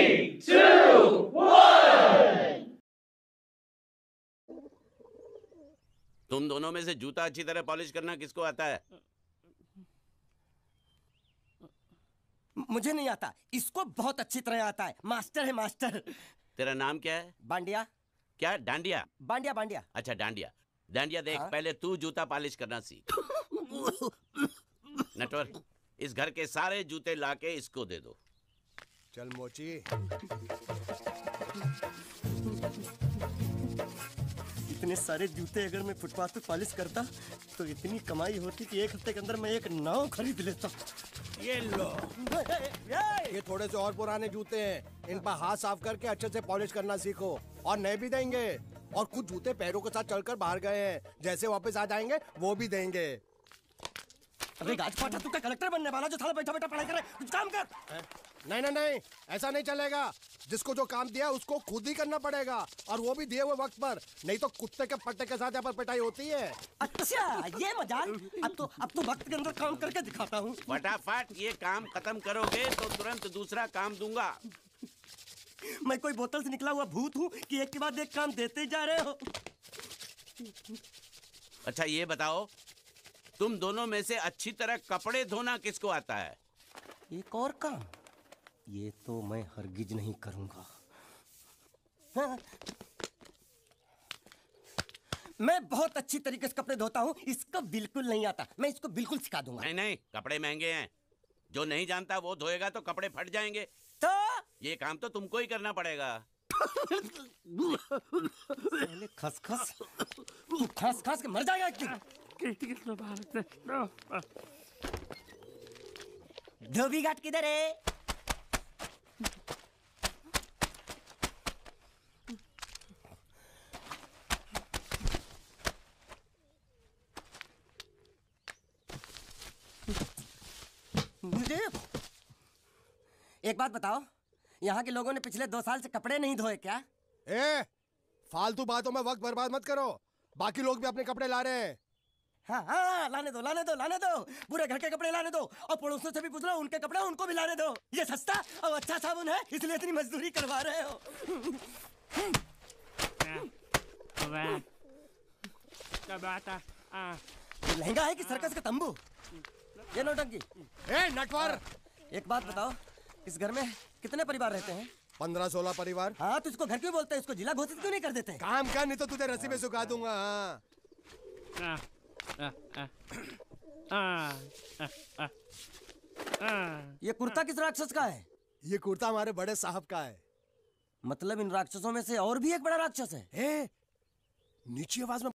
3, 2, 1। तुम दोनों में से जूता अच्छी तरह पॉलिश करना किसको आता है? मुझे नहीं आता, इसको बहुत अच्छी तरह आता है। मास्टर है मास्टर। तेरा नाम क्या है? बांडिया। क्या? डांडिया? बांडिया बांडिया। अच्छा डांडिया। डांडिया देख, हाँ? पहले तू जूता पॉलिश करना सीख। नटवर, इस घर के सारे जूते लाके इसको दे दो। चल मोची। इतने सारे जूते अगर मैं फुटपाथ पे पॉलिश करता तो इतनी कमाई होती कि एक हफ्ते के अंदर मैं एक नाव खरीद लेता। ये लो, ये थोड़े से और पुराने जूते हैं, इन पर हाथ साफ करके अच्छे से पॉलिश करना सीखो। और नए भी देंगे, और कुछ जूते पैरों के साथ चलकर बाहर गए हैं, जैसे वापस आ जाएंगे वो भी देंगे। अबे गाजपाटा, तू क्या कलेक्टर बनने वाला जो साला बैठा बैठा पढ़ाई करे? कुछ काम कर। नहीं नहीं नहीं, ऐसा नहीं चलेगा। जिसको जो काम दिया उसको खुद ही करना पड़ेगा, और वो भी दिए हुए वक्त पर, नहीं तो कुत्ते के पट्टे के साथ यहाँ पर पिटाई होती है। अच्छा ये मजाक। अब तो वक्त के अंदर काम करके दिखाता हूँ। फटाफट ये काम खत्म करोगे तो तुरंत दूसरा काम दूंगा। मैं कोई बोतल से निकला हुआ भूत हूँ कि एक के बाद एक काम देते जा रहे हो? अच्छा ये बताओ, तुम दोनों में से अच्छी तरह कपड़े धोना किसको आता है? एक और काम, ये तो मैं हरगिज नहीं करूंगा। हाँ। मैं बहुत अच्छी तरीके से कपड़े धोता हूँ, इसको बिल्कुल नहीं आता। मैं इसको बिल्कुल सिखा दूंगा। नहीं नहीं, कपड़े महंगे हैं, जो नहीं जानता वो धोएगा तो कपड़े फट जाएंगे। तो ये काम तो तुमको ही करना पड़ेगा। खसखस, तू खस खस के मर जाएगा एक दिन। धोबी घाट किधर है? मुझे एक बात बताओ, यहाँ के लोगों ने पिछले 2 साल से कपड़े नहीं धोए क्या? फालतू बातों में वक्त बर्बाद मत करो, बाकी लोग भी अपने कपड़े ला रहे हैं। हाँ हाँ, लाने दो लाने दो लाने दो, पूरे घर के कपड़े लाने दो, और पड़ोसियों से भी पूछ लो, उनके कपड़े उनको भी लाने दो। ये सस्ता और अच्छा साबुन है, इसलिए इतनी मजदूरी करवा रहे हो। ये लहंगा है कि सर्कस का तंबू? ये नौटंकी। नटवर, एक बात बताओ, इस घर में कितने परिवार रहते हैं? 15-16 परिवार। हाँ तो इसको घर क्यों बोलते हैं? इसको जिला घोषित क्यों नहीं कर देते? काम कर, नहीं तो तुझे रस्सी में सुखा दूंगा। ये कुर्ता किस राक्षस का है? ये कुर्ता हमारे बड़े साहब का है। मतलब इन राक्षसों में से और भी एक बड़ा राक्षस है? नीची आवाज में